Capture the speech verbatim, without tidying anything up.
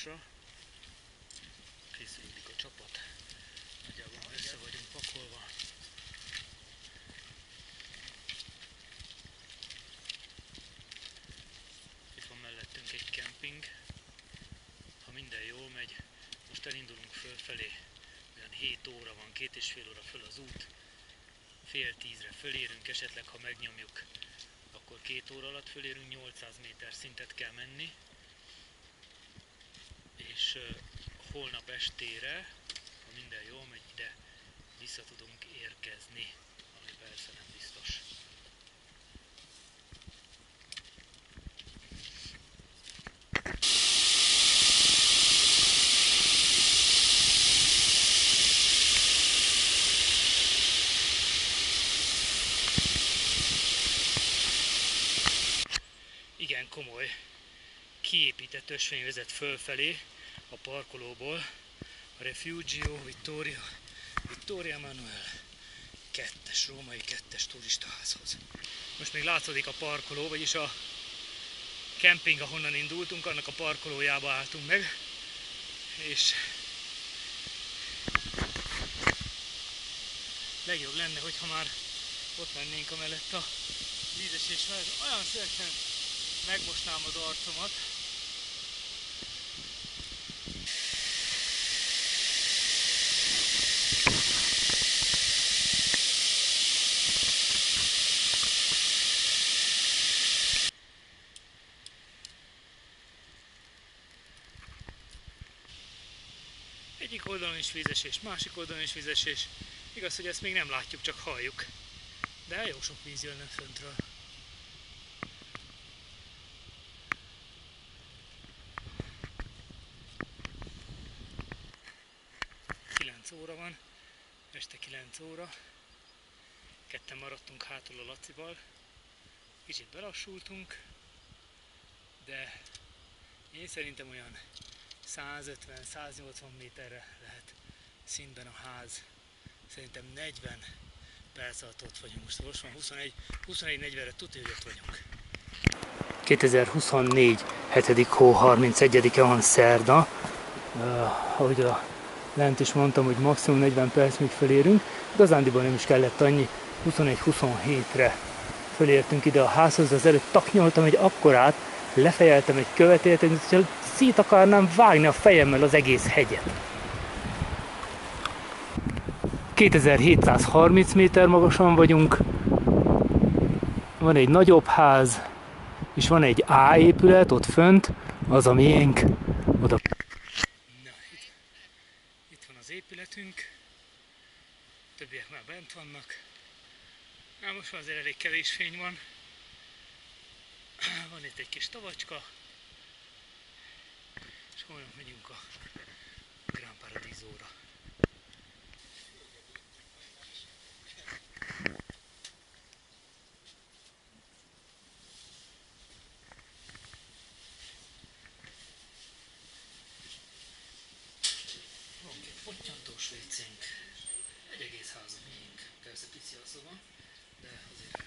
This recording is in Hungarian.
Biztosra. Készülik a csapat. Nagyjából össze vagyunk pakolva. Itt van mellettünk egy kemping. Ha minden jól megy, most elindulunk fölfelé. Olyan hét óra van, két és fél óra föl az út. Fél tízre fölérünk, esetleg ha megnyomjuk, akkor két óra alatt fölérünk, nyolcszáz méter szintet kell menni. És uh, holnap estére, ha minden jól megy, ide vissza tudunk érkezni, ami persze nem biztos. Igen komoly, kiépített ösvény vezet fölfelé a parkolóból, a Refugio Vittoria, Vittoria Emanuele kettes, római kettes turistaházhoz. Most még látszódik a parkoló, vagyis a kemping, ahonnan indultunk, annak a parkolójába álltunk meg, és legjobb lenne, hogyha már ott lennénk amellett a vízesés mellett. Olyan szívesen megmosnám az arcomat. Egyik oldalon is vízesés, másik oldalon is vízesés. Igaz, hogy ezt még nem látjuk, csak halljuk. De jó sok víz jönne föntről. kilenc óra van, este kilenc óra. Ketten maradtunk hátul a Lacival. Kicsit belassultunk, de én szerintem olyan százötven-száznyolcvan méterre lehet szintben a ház. Szerintem negyven perc alatt ott vagyunk. Most most van huszonegy, huszonegy negyvenre tudja, hogy ott vagyunk. kétezer-huszonnégy. hetedik hó harmincegyedike van, szerda. Uh, ahogy a lent is mondtam, hogy maximum negyven perc még fölérünk. Igazándiból nem is kellett annyi, huszonegy-huszonhétre fölértünk ide a házhoz, de az előtt taknyoltam egy akkorát, lefejeltem egy követélet, hogy szét akarnám vágni a fejemmel az egész hegyet. kétezer-hétszázharminc méter magasan vagyunk, van egy nagyobb ház, és van egy A épület ott fönt, az a miénk, oda. Na, itt, itt van az épületünk, többiek már bent vannak. Na, most már azért elég kevés fény van. Van itt egy kis tavacska, és holnap megyünk a Gran Paradiso-ra. Van egy pottyantós vécénk, egy egész ház a miénk, persze pici a szoba, de azért